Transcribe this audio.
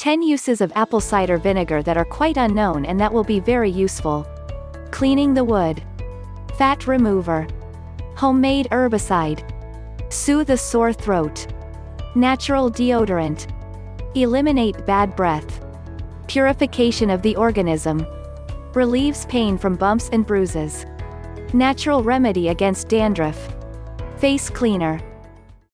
10 uses of apple cider vinegar that are quite unknown and that will be very useful. Cleaning the wood. Fat remover. Homemade herbicide. Soothe a sore throat. Natural deodorant. Eliminate bad breath. Purification of the organism. Relieves pain from bumps and bruises. Natural remedy against dandruff. Face cleaner.